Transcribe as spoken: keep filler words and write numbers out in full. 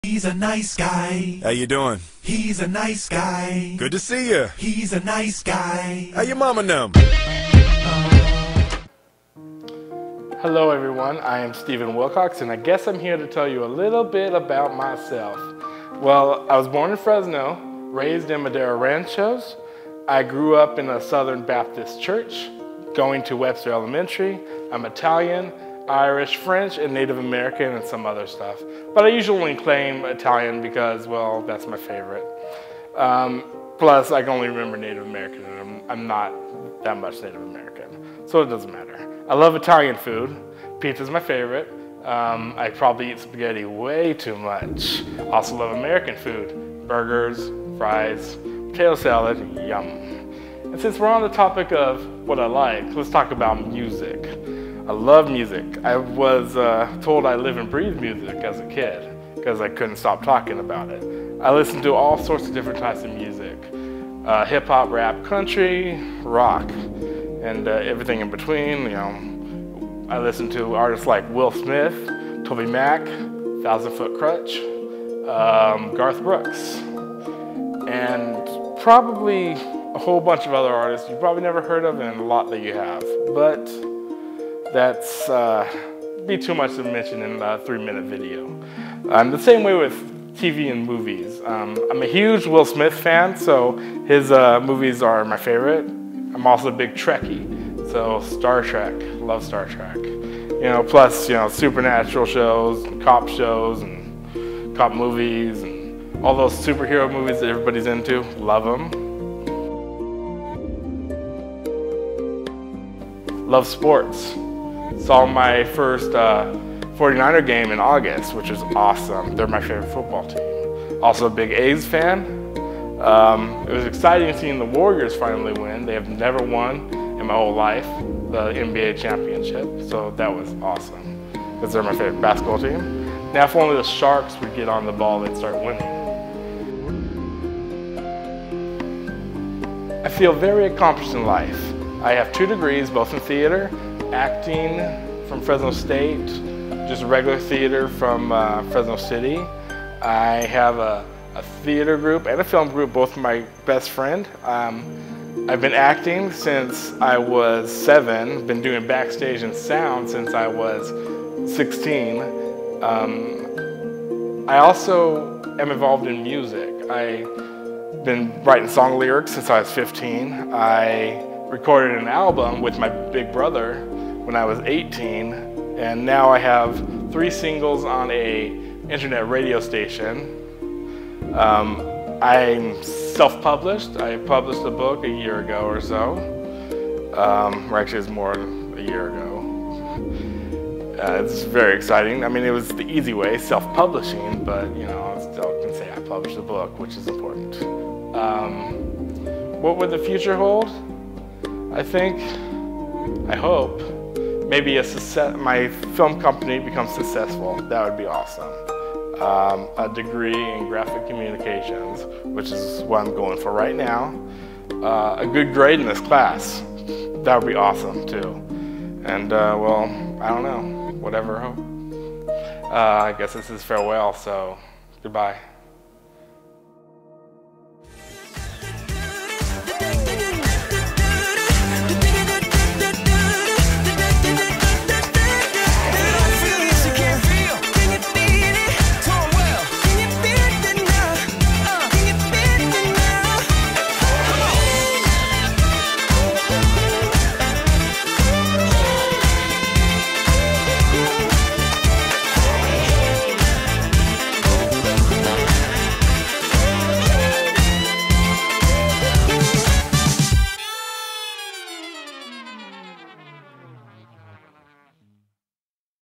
He's a nice guy. How you doing? He's a nice guy. Good to see you. He's a nice guy. How your mama them? Hello everyone, I am Stephen Wilcox, and I guess I'm here to tell you a little bit about myself. Well, I was born in Fresno, raised in Madera Ranchos. I grew up in a Southern Baptist church, going to Webster Elementary. I'm Italian, Irish, French, and Native American, and some other stuff. But I usually claim Italian because, well, that's my favorite. Um, plus, I can only remember Native American, and I'm, I'm not that much Native American, so it doesn't matter. I love Italian food. Pizza's my favorite. Um, I probably eat spaghetti way too much. Also love American food. Burgers, fries, potato salad, yum. And since we're on the topic of what I like, let's talk about music. I love music. I was uh, told I live and breathe music as a kid because I couldn't stop talking about it. I listen to all sorts of different types of music. Uh, hip hop, rap, country, rock, and uh, everything in between. You know, I listen to artists like Will Smith, Toby Mac, Thousand Foot Crutch, um, Garth Brooks, and probably a whole bunch of other artists you probably never heard of, and a lot that you have. But that's uh, be too much to mention in a three-minute video. Um, the same way with T V and movies. Um, I'm a huge Will Smith fan, so his uh, movies are my favorite. I'm also a big Trekkie, so Star Trek, love Star Trek. You know, plus, you know, supernatural shows, and cop shows, and cop movies, and all those superhero movies that everybody's into, love them. Love sports. Saw my first uh, forty-niner game in August, which was awesome. They're my favorite football team. Also a big A's fan. Um, it was exciting seeing the Warriors finally win. They have never won in my whole life, the N B A championship, so that was awesome because they're my favorite basketball team. Now if only the Sharks would get on the ball, they'd start winning. I feel very accomplished in life. I have two degrees, both in theater, acting from Fresno State, just regular theater from uh, Fresno City. I have a, a theater group and a film group, both with my best friend. Um, I've been acting since I was seven, been doing backstage and sound since I was sixteen. Um, I also am involved in music. I've been writing song lyrics since I was fifteen. I recorded an album with my big brother when I was eighteen, and now I have three singles on a internet radio station. Um, I'm self-published. I published a book a year ago or so, um, or actually it's more than a year ago. Uh, it's very exciting. I mean, it was the easy way, self-publishing, but you know, I still can say I published a book, which is important. Um, what would the future hold? I think, I hope, maybe a success, my film company becomes successful. That would be awesome. Um, a degree in graphic communications, which is what I'm going for right now. Uh, a good grade in this class. That would be awesome too. And uh, well, I don't know, whatever. Uh, I guess this is farewell, so goodbye.